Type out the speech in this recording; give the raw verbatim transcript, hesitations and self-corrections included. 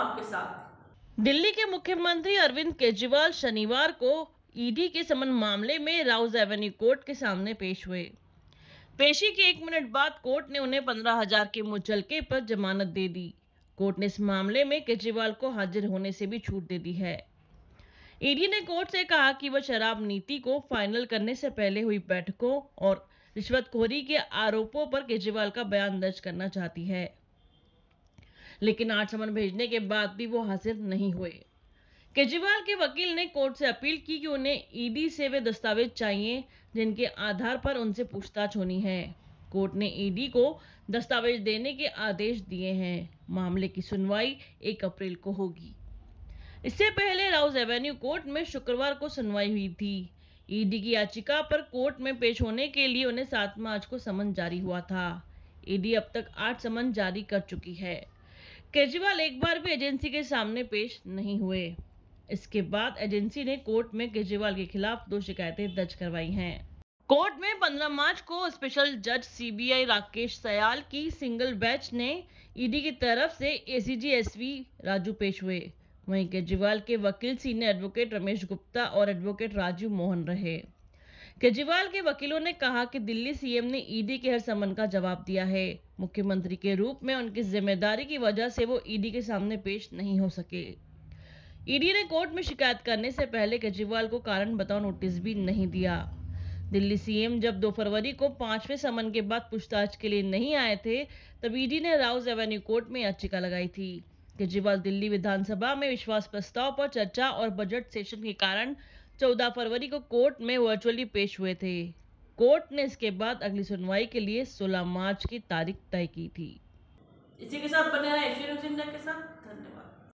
आपके साथ। दिल्ली के मुख्यमंत्री अरविंद केजरीवाल शनिवार को ईडी के समन मामले में राउज एवेन्यू कोर्ट के सामने पेश हुए। पेशी के एक मिनट बाद कोर्ट ने उन्हें पंद्रह हजार के मुचलके पर जमानत दे दी। कोर्ट ने इस मामले में केजरीवाल को हाजिर होने से भी छूट दे दी है। ईडी ने कोर्ट से कहा कि वह शराब नीति को फाइनल करने से पहले हुई बैठकों और रिश्वतखोरी के आरोपों पर केजरीवाल का बयान दर्ज करना चाहती है, लेकिन आज समन भेजने के बाद भी वो हाजिर नहीं हुए। केजरीवाल के वकील ने कोर्ट से अपील की कि उन्हें ईडी से वे दस्तावेज चाहिए जिनके आधार पर उनसे पूछताछ होनी है। कोर्ट ने ईडी को दस्तावेज देने के आदेश दिए हैं। मामले की सुनवाई एक अप्रैल को होगी। इससे पहले राउज एवेन्यू कोर्ट में शुक्रवार को सुनवाई हुई थी। ईडी की याचिका पर कोर्ट में पेश होने के लिए उन्हें सात मार्च को समन जारी हुआ था। ईडी अब तक आठ समन जारी कर चुकी है। केजरीवाल एक बार भी एजेंसी के सामने पेश नहीं हुए। इसके बाद एजेंसी ने कोर्ट में केजरीवाल के खिलाफ दो शिकायतें दर्ज करवाई हैं। कोर्ट में पंद्रह मार्च को स्पेशल जज सीबीआई राकेश सयाल की सिंगल बेंच ने ईडी की तरफ से एसीजी एसवी राजू पेश हुए। वहीं केजरीवाल के वकील सीनियर एडवोकेट रमेश गुप्ता और एडवोकेट राजीव मोहन रहे। केजरीवाल के वकीलों ने कहा कि दिल्ली सीएम ने ईडी के हर समन का जवाब दिया है। मुख्यमंत्री के रूप में उनकी जिम्मेदारी की वजह से वो ईडी के सामने पेश नहीं हो सके। ईडी ने कोर्ट में शिकायत करने से पहले केजरीवाल को कारण बताओ नोटिस भी नहीं दिया। दिल्ली सीएम जब दो फरवरी को पांचवें समन के बाद पूछताछ के लिए नहीं आए थे, तब ईडी ने राउज एवेन्यू कोर्ट में याचिका लगाई थी। केजरीवाल दिल्ली विधानसभा में विश्वास प्रस्ताव पर चर्चा और बजट सेशन के कारण चौदह फरवरी को कोर्ट में वर्चुअली पेश हुए थे। कोर्ट ने इसके बाद अगली सुनवाई के लिए सोलह मार्च की तारीख तय की थी। इसी के साथ बने रहे एशियन न्यूज़ इंडिया के साथ। धन्यवाद।